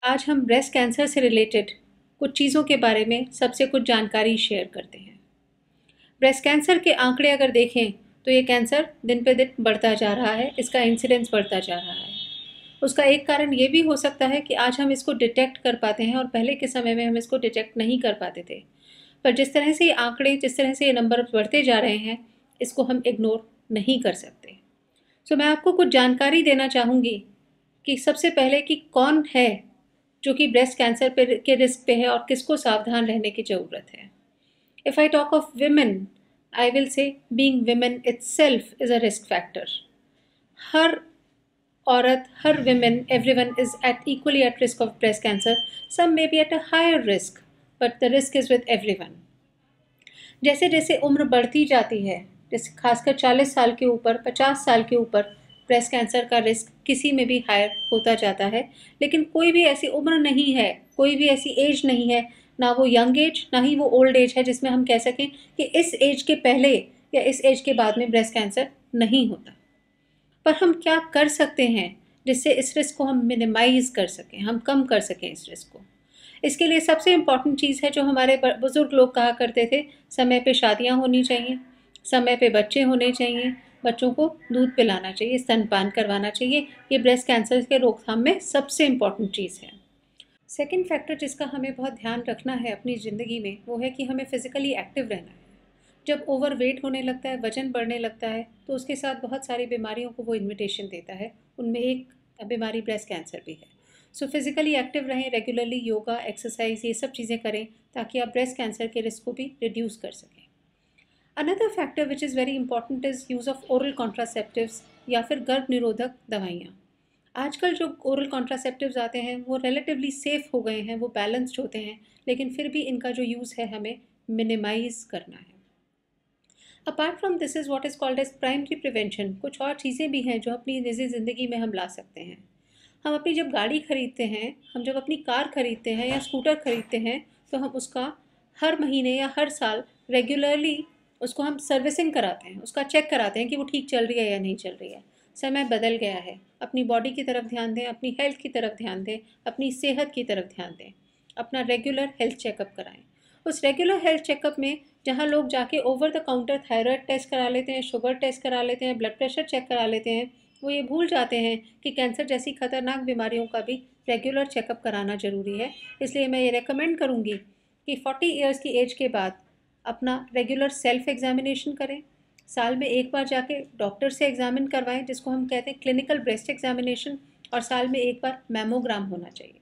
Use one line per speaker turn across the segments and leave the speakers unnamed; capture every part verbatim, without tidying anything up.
आज हम breast cancer से रिलेटेड कुछ चीज़ों के बारे में सबसे कुछ जानकारी शेयर करते हैं। ब्रेस्ट कैंसर के आंकड़े अगर देखें तो ये कैंसर दिन पे दिन बढ़ता जा रहा है, इसका इंसिडेंस बढ़ता जा रहा है। उसका एक कारण ये भी हो सकता है कि आज हम इसको डिटेक्ट कर पाते हैं और पहले के समय में हम इसको डिटेक्ट नहीं कर पाते थे। पर जिस तरह से ये आंकड़े, जिस तरह से ये नंबर बढ़ते जा रहे हैं, इसको हम इग्नोर नहीं कर सकते। सो मैं आपको कुछ जानकारी देना चाहूँगी कि सबसे पहले कि कौन है जो कि ब्रेस्ट कैंसर पे के रिस्क पे है और किसको सावधान रहने की ज़रूरत है। If I talk of women, I will say being women itself is a risk factor. हर औरत, हर women, everyone is at equally at risk of breast cancer. Some may be at a higher risk, but the risk is with everyone. जैसे जैसे उम्र बढ़ती जाती है, जैसे खासकर चालीस साल के ऊपर, पचास साल के ऊपर, ब्रेस्ट कैंसर का रिस्क किसी में भी हायर होता जाता है। लेकिन कोई भी ऐसी उम्र नहीं है, कोई भी ऐसी एज नहीं है, ना वो यंग एज ना ही वो ओल्ड एज है जिसमें हम कह सकें कि इस एज के पहले या इस एज के बाद में ब्रेस्ट कैंसर नहीं होता। पर हम क्या कर सकते हैं जिससे इस रिस्क को हम मिनिमाइज़ कर सकें, हम कम कर सकें इस रिस्क को। इसके लिए सबसे इम्पॉर्टेंट चीज़ है जो हमारे बुज़ुर्ग लोग कहा करते थे, समय पे शादियाँ होनी चाहिए, समय पे बच्चे होने चाहिए, बच्चों को दूध पिलाना चाहिए, स्तनपान करवाना चाहिए। ये ब्रेस्ट कैंसर के रोकथाम में सबसे इम्पॉर्टेंट चीज़ है। सेकंड फैक्टर जिसका हमें बहुत ध्यान रखना है अपनी ज़िंदगी में, वो है कि हमें फ़िज़िकली एक्टिव रहना है। जब ओवरवेट होने लगता है, वज़न बढ़ने लगता है, तो उसके साथ बहुत सारी बीमारियों को वो इन्विटेशन देता है। उनमें एक बीमारी ब्रेस्ट कैंसर भी है। सो फिज़िकली एक्टिव रहें, रेगुलरली योगा, एक्सरसाइज, ये सब चीज़ें करें ताकि आप ब्रेस्ट कैंसर के रिस्क को भी रिड्यूस कर सकें। Another factor which is very important is use of oral contraceptives या फिर गर्भ निरोधक दवाइयाँ। आजकल जो ओरल कॉन्ट्रासेप्टिव्स आते हैं वो रिलेटिवली सेफ़ हो गए हैं, वो बैलेंस्ड होते हैं, लेकिन फिर भी इनका जो यूज़ है हमें मिनिमाइज़ करना है। Apart from this is what is called as primary prevention. कुछ और चीज़ें भी हैं जो अपनी निजी ज़िंदगी में हम ला सकते हैं। हम अपनी जब गाड़ी खरीदते हैं, हम जब अपनी कार खरीदते हैं या स्कूटर खरीदते हैं, तो हम उसका हर महीने या हर साल रेगुलरली उसको हम सर्विसिंग कराते हैं, उसका चेक कराते हैं कि वो ठीक चल रही है या नहीं चल रही है। समय बदल गया है, अपनी बॉडी की तरफ ध्यान दें, अपनी हेल्थ की तरफ ध्यान दें, अपनी सेहत की तरफ ध्यान दें, अपना रेगुलर हेल्थ चेकअप कराएं। उस रेगुलर हेल्थ चेकअप में जहाँ लोग जाके over the counter thyroid test करा लेते हैं, शुगर टेस्ट करा लेते हैं, ब्लड प्रेशर चेक करा लेते हैं, वो ये भूल जाते हैं कि कैंसर जैसी खतरनाक बीमारियों का भी रेगुलर चेकअप कराना ज़रूरी है। इसलिए मैं ये रेकमेंड करूँगी कि चालीस इयर्स की एज के बाद अपना रेगुलर सेल्फ एग्जामिनेशन करें। साल में एक बार जाके डॉक्टर से एग्जामिन करवाएं, जिसको हम कहते हैं क्लिनिकल ब्रेस्ट एग्जामिनेशन, और साल में एक बार मैमोग्राम होना चाहिए।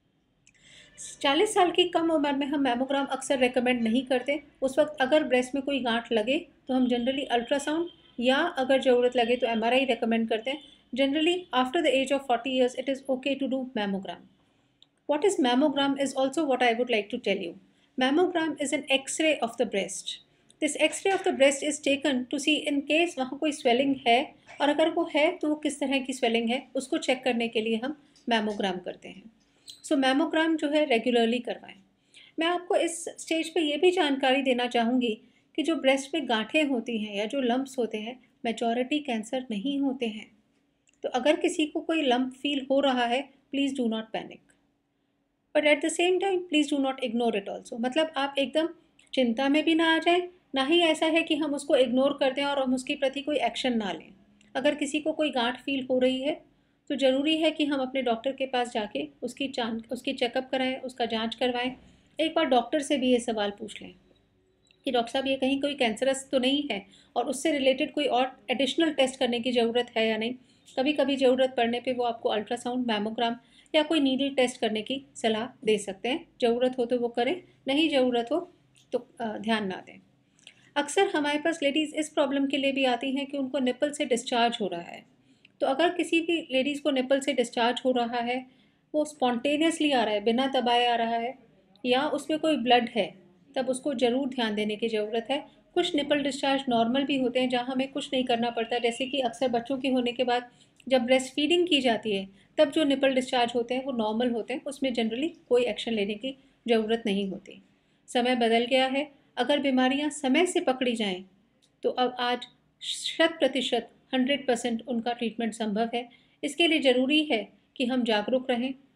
चालीस साल की कम उम्र में हम मैमोग्राम अक्सर रेकमेंड नहीं करते। उस वक्त अगर ब्रेस्ट में कोई गांठ लगे तो हम जनरली अल्ट्रासाउंड या अगर ज़रूरत लगे तो एम आर आई रेकमेंड करते हैं। Generally after the age of forty years it is okay to do mammogram. What is mammogram is also what I would like to tell you. Mammogram is an X-ray of the breast. This X-ray of the breast is taken to see in case वहाँ कोई swelling है, और अगर वो है तो वो किस तरह की swelling है, उसको चेक करने के लिए हम मैमोग्राम करते हैं। सो so, मैमोग्राम जो है रेगुलरली करवाएं। मैं आपको इस स्टेज पे ये भी जानकारी देना चाहूँगी कि जो ब्रेस्ट में गांठें होती हैं या जो लम्प्स होते हैं, मेजॉरिटी कैंसर नहीं होते हैं। तो अगर किसी को कोई लम्प फील हो रहा है, please do not panic, but at the same time please do not ignore it also. मतलब आप एकदम चिंता में भी ना आ जाएं, ना ही ऐसा है कि हम उसको इग्नोर कर दें और हम उसके प्रति कोई एक्शन ना लें। अगर किसी को कोई गांठ फील हो रही है तो ज़रूरी है कि हम अपने डॉक्टर के पास जाके उसकी जांच उसकी चेकअप कराएं, उसका जांच करवाएं। एक बार डॉक्टर से भी ये सवाल पूछ लें कि डॉक्टर साहब ये कहीं कोई कैंसरस तो नहीं है, और उससे रिलेटेड कोई और एडिशनल टेस्ट करने की ज़रूरत है या नहीं। कभी कभी ज़रूरत पड़ने पे वो आपको अल्ट्रासाउंड, मैमोग्राम या कोई नीडल टेस्ट करने की सलाह दे सकते हैं। ज़रूरत हो तो वो करें, नहीं ज़रूरत हो तो ध्यान ना दें। अक्सर हमारे पास लेडीज़ इस प्रॉब्लम के लिए भी आती हैं कि उनको निपल से डिस्चार्ज हो रहा है। तो अगर किसी भी लेडीज़ को निपल से डिस्चार्ज हो रहा है, वो स्पॉन्टेनियसली आ रहा है, बिना दबाए आ रहा है, या उसमें कोई ब्लड है, तब उसको ज़रूर ध्यान देने की ज़रूरत है। कुछ निपल डिस्चार्ज नॉर्मल भी होते हैं जहाँ हमें कुछ नहीं करना पड़ता, जैसे कि अक्सर बच्चों की होने के बाद जब ब्रेस्ट फीडिंग की जाती है तब जो निपल डिस्चार्ज होते हैं वो नॉर्मल होते हैं, उसमें जनरली कोई एक्शन लेने की ज़रूरत नहीं होती। समय बदल गया है, अगर बीमारियां समय से पकड़ी जाएं तो अब आज शत प्रतिशत हंड्रेड परसेंट उनका ट्रीटमेंट संभव है। इसके लिए ज़रूरी है कि हम जागरूक रहें,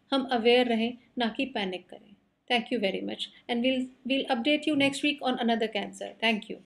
हम अवेयर रहें, ना कि पैनिक करें। Thank you very much, and we'll we'll update you next week on another cancer. Thank you.